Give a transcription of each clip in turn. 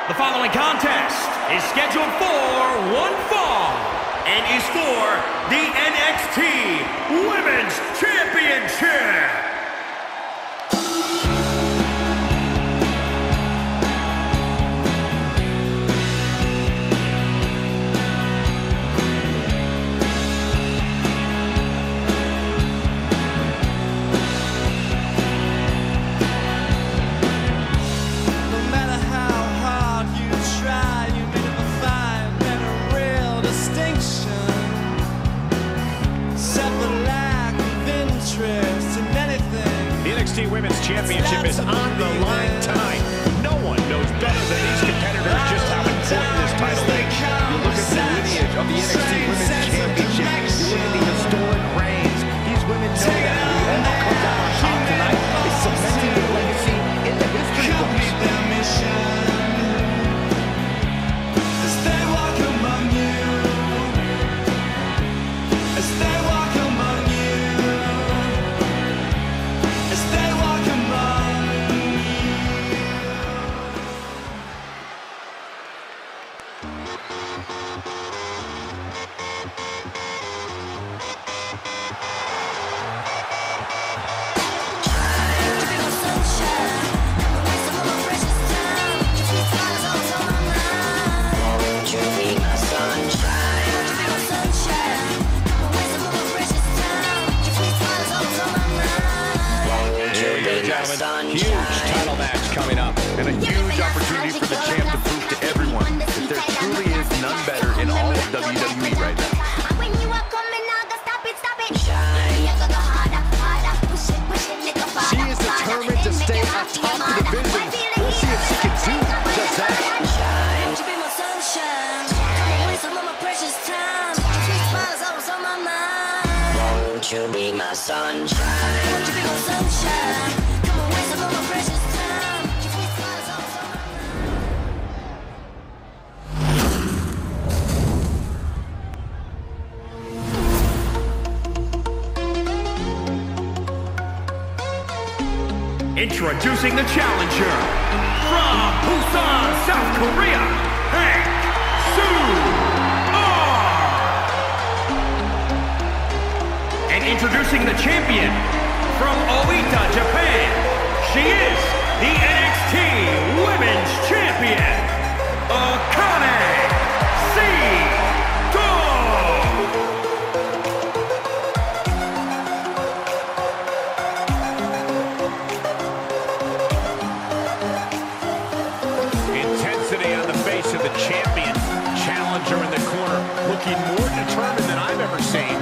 The following contest is scheduled for one fall and is for the NXT Women's Championship. NXT Women's Championship is on the line tonight. No one knows better than these competitors just how important this title is. You look at the lineage of the NXT Women's Championship. You look at the historic reigns. These women know that whoever comes out on top tonight is cementing their legacy in the history books. Huge title match coming up, and a huge opportunity for the champ to prove to everyone that there truly is none better in all of WWE right now. She is determined to stay atop the division. We'll see if she can do just that. Won't you be my sunshine? Won't you be my sunshine? Introducing the challenger from Busan, South Korea, Hank Soo-ah. And introducing the champion from Oita, Japan, she is the NXT Women's Champion, Akane Sito. The champion, challenger in the corner, looking more determined than I've ever seen.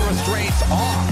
restraints off.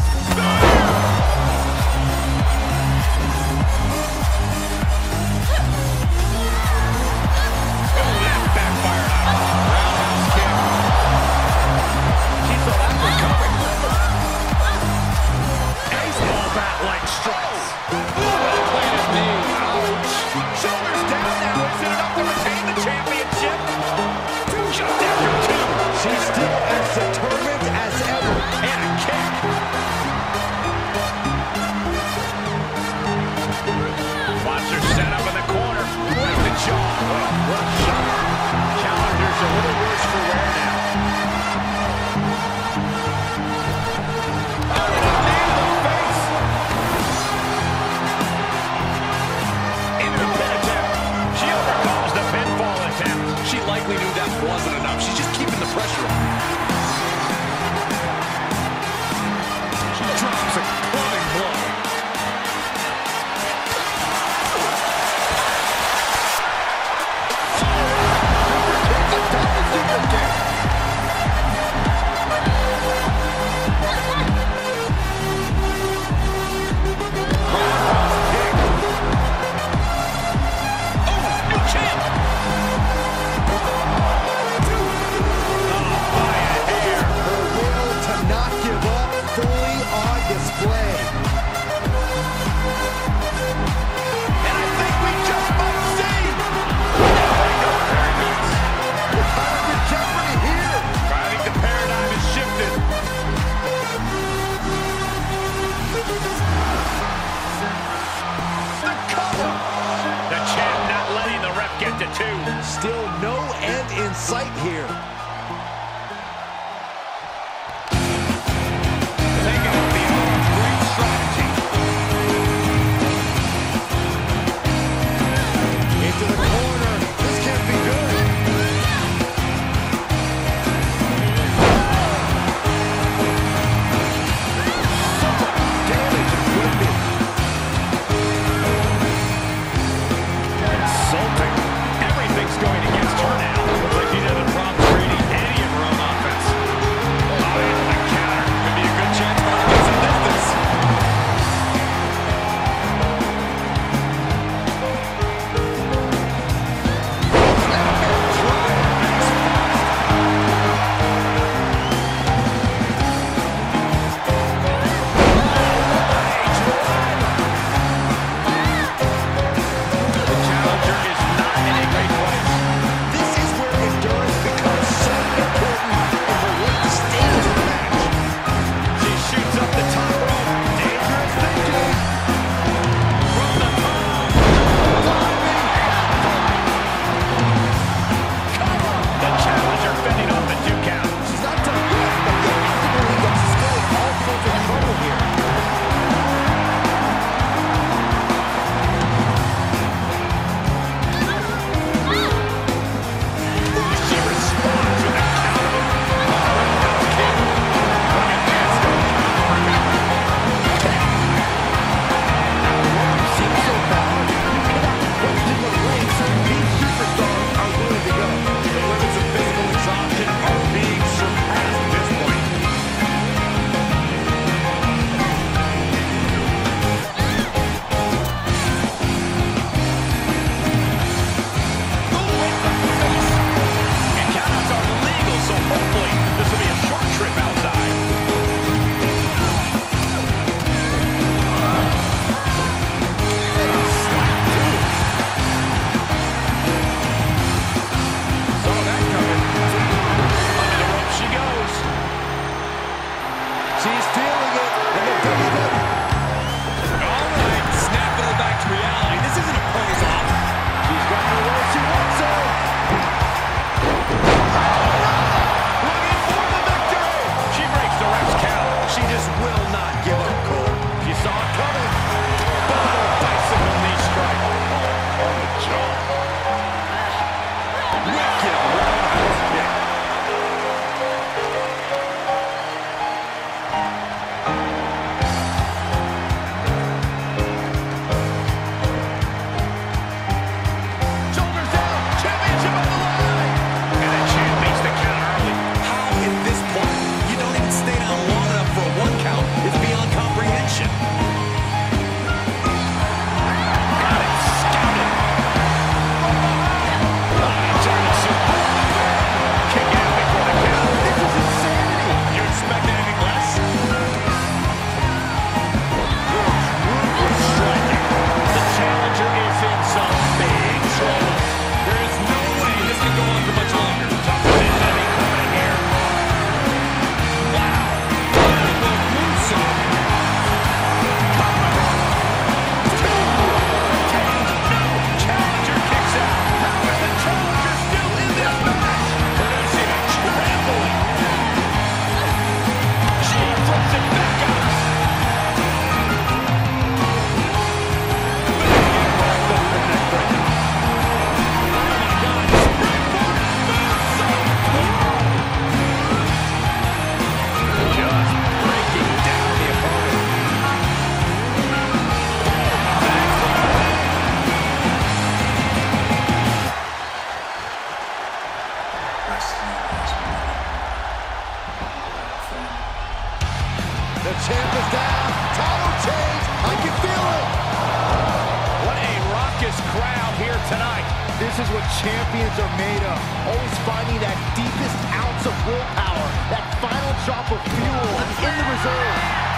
The champ is down. Title change. I can feel it. What a raucous crowd here tonight. This is what champions are made of. Always finding that deepest ounce of willpower, that final drop of fuel in the reserve.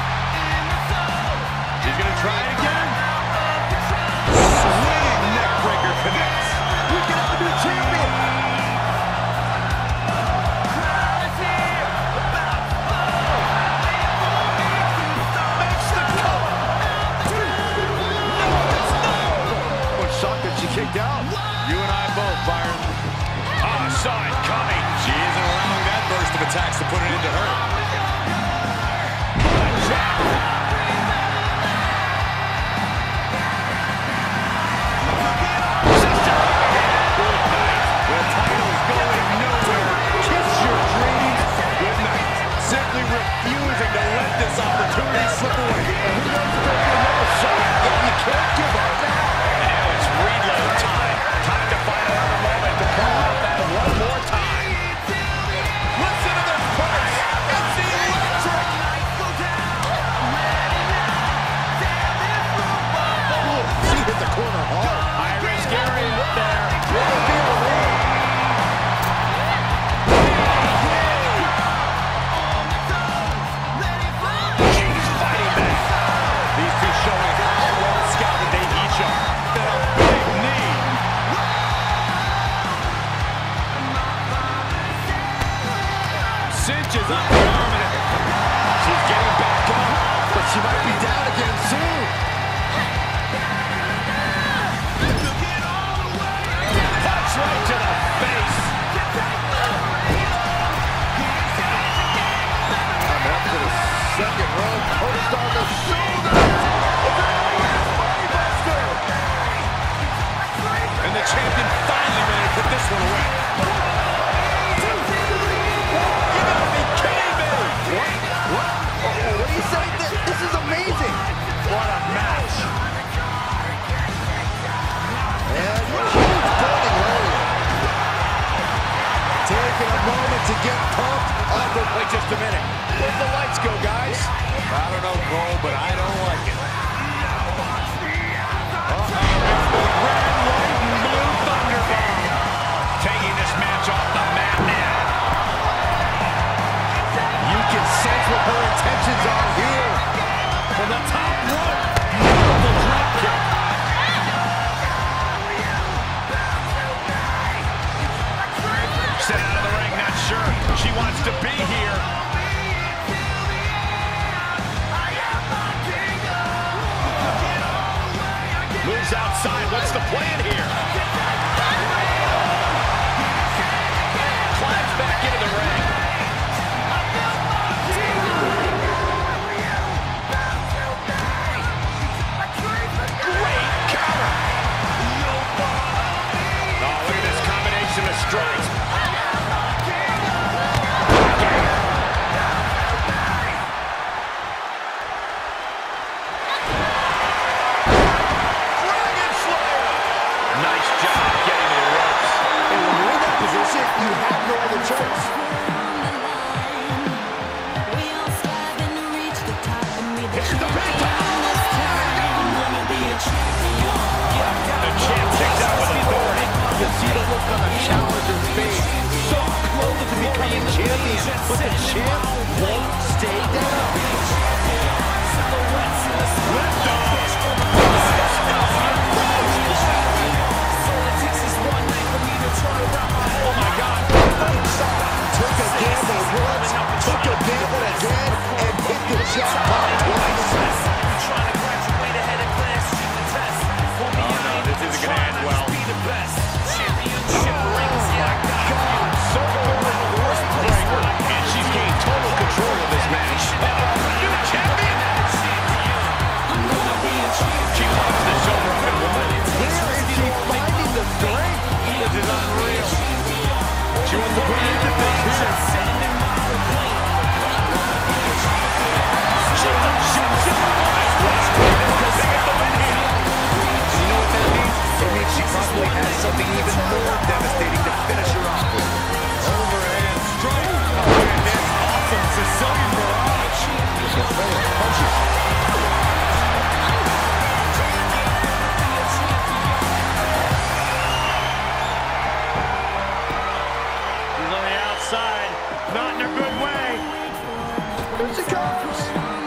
She's going to try it again. Swinging neckbreaker connects. We can have a new champion. Makes the cover. No, it's no. I'm shocked that she kicked out. You and I both, Byron. Ah, saw it coming. She isn't allowing that burst of attacks to put it into her. What a jab. Good night. The title's going nowhere. Kiss your dreams. Good night. Simply refusing to let this opportunity slip away. And who knows if there'll be another shot if you can't give up now. And now it's reload time. Time to find another moment to call out that one more time. Listen to this pulse. It's electric. She hit the corner hard. Iris Gary there. Will there be a lead? She's fighting back. These two showing how well scouted they each are. Then a big knee. Cinches up the arm and she's getting back up. But she might be down again soon. Punch right to the face. I'm up to the second row. Post on the shoulder. And the champion finally ready to put this one away. You gotta be kidding me! What? What do you say? This is amazing. What a match! And huge building earlier. Taking a moment to get pumped up. Wait just a minute. Where'd the lights go, guys? I don't know, Cole, but I don't like it. It's the red, white, and blue Thunderbomb. Taking this match off the mat now. You can sense what her intentions are here. From the top rope. Beautiful drop kick. Sent out of the ring, not sure she wants to be here. Moves outside. What's the plan here? Climbs back into the ring. Great counter. Oh, look at this combination of strikes. Nice job getting to the ropes. And when you're in that position, you have no other choice. Here's the big time. The champ takes out with authority. You see the look on the challenger's face. So close to becoming champion, but the champ won't stay down. Lift off. Oh my God. Took a gamble once, took a gamble again, and hit the jackpot twice. This isn't going to end well. And she's gained total control of this match. New champion. She wants the shoulder up and one. Where is she finding the strength? This is unreal. She wants to put it into things here. She probably has something even more devastating to finish her off with. Overhand strike. Oh, and this awesome Sicilian barrage. with punches. He's on the outside, not in a good way. Here she comes.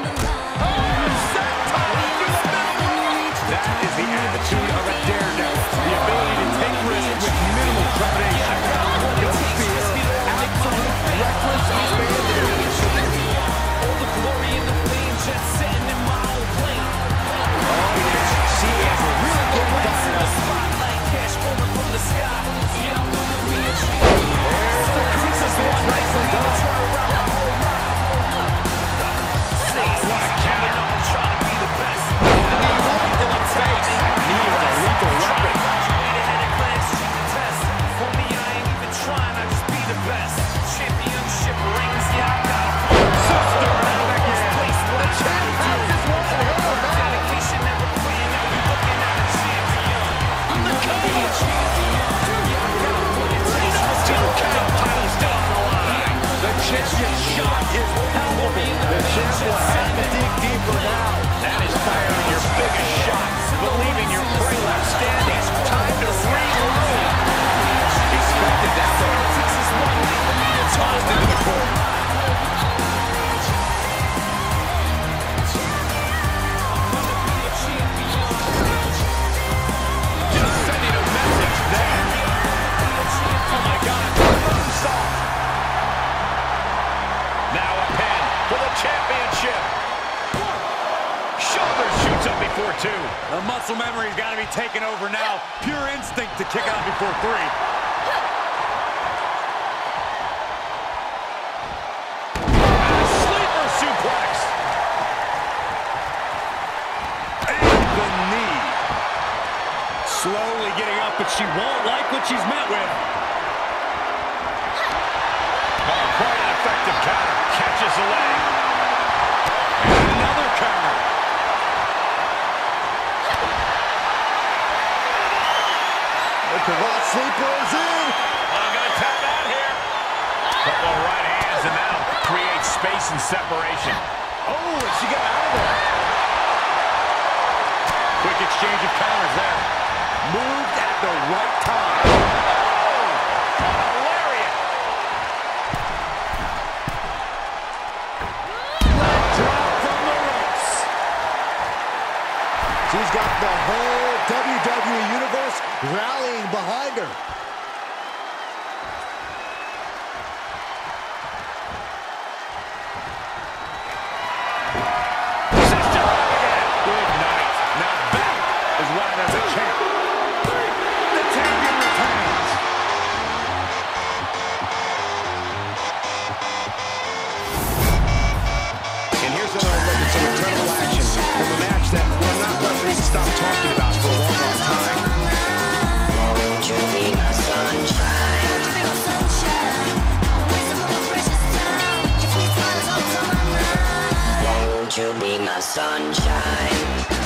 That is the attitude of a daredevil. The ability to take risks with minimal trepidation. No fear, absolute reckless abandon. All the glory in the flame, just sitting in my own plane. Oh, yes. She is a real good fighter. Spotlight, cash falling from the sky. Yeah, I'm gonna be a G. There's the crucifix, nicely done. What a counter, I'm trying to be the best. For me, I ain't even trying, I just be the best. Championship rings, yeah, I got dedication, never quitting, I'll be looking at a champion. I'm the champion. The champion shot is palpable. The champ will have to dig deeper now. That is firing your biggest shot. Believing your prey left standing. Time to reload. Expected that one. Tossed into the corner. Just sending a message there. Oh my God. Now a pin for the championship. Shoulder shoots up before two. The muscle memory's got to be taken over now. Pure instinct to kick out before three. And a sleeper suplex. And the knee. Slowly getting up, but she won't like what she's met with. Oh, quite an effective counter. Catches the leg. And another counter. The Cravat Sleeper is in. I'm going to tap out here. Couple of right hands and now create space and separation. Oh, and she got out of there. Quick exchange of counters there. Moved at the right time. Hilarious. Drop from the ropes. She's got the whole WWE Universe rallying behind her. Sister Rock again. Good night. Now that is why there's a champ. The champion retains. And here's another look at some incredible action from a match that we're not ready to stop talking about for a long, long time. Won't you be my sunshine? Won't you be my sunshine?